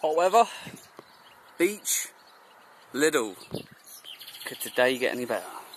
Hot weather, beach, Lidl. Could today get any better?